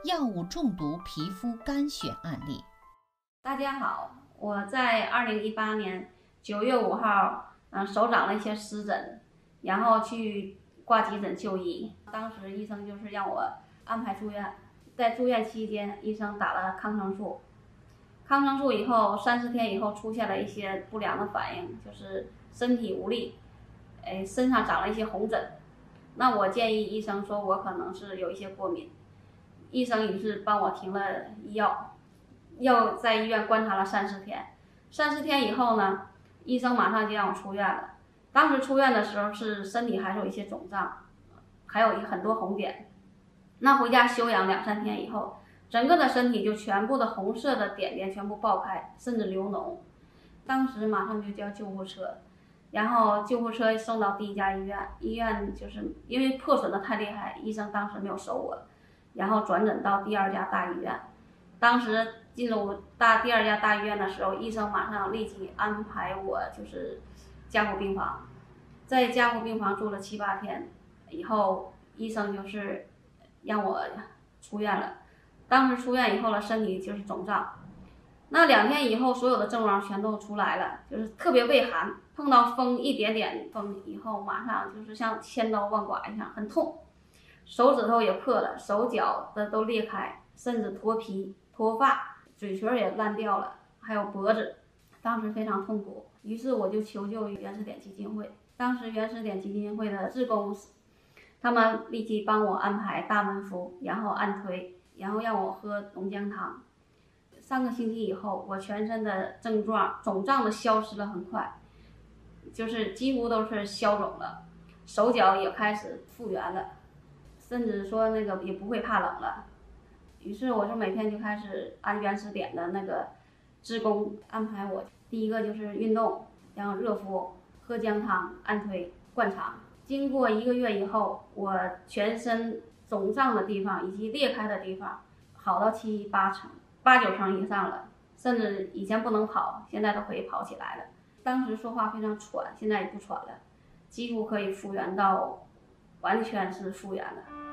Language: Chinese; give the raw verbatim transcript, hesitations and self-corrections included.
药物中毒皮肤干癣案例。 大家好，我在二零一八年九月五号，嗯、呃，手长了一些湿疹，然后去挂急诊就医。当时医生就是让我安排住院，在住院期间，医生打了抗生素。抗生素以后三四天以后出现了一些不良的反应，就是身体无力，哎，身上长了一些红疹。那我建议医生说，我可能是有一些过敏。医生于是帮我停了医药，又在医院观察了三四天。三四天以后呢，医生马上就让我出院了。当时出院的时候是身体还是有一些肿胀，还有很多红点。那回家休养两三天以后，整个的身体就全部的红色的点点全部爆开，甚至流脓。当时马上就叫救护车，然后救护车送到第一家医院，医院就是因为破损的太厉害，医生当时没有收我，然后转诊到第二家大医院。当时进入大第二家大医院的时候，医生马上立即安排我就是加护病房，在加护病房住了七八天以后，医生就是让我出院了。当时出院以后了，身体就是肿胀。那两天以后，所有的症状全都出来了，就是特别畏寒，碰到风一点点风以后，马上就是像千刀万剐一样，很痛。手指头也破了，手脚的都裂开，甚至脱皮、脱发，嘴唇也烂掉了，还有脖子，当时非常痛苦。于是我就求救于原始点基金会。当时原始点基金会的志工，他们立即帮我安排大温敷，然后按推，然后让我喝龙姜汤。三个星期以后，我全身的症状肿胀的消失了很快，就是几乎都是消肿了，手脚也开始复原了，甚至说那个也不会怕冷了。于是我就每天就开始按原始点的那个志工安排我，第一个就是运动，然后热敷、喝姜汤、按推、灌肠。经过一个月以后，我全身肿胀的地方以及裂开的地方好到七八成、八九成以上了，甚至以前不能跑，现在都可以跑起来了。当时说话非常喘，现在也不喘了，几乎可以复原到完全是复原了。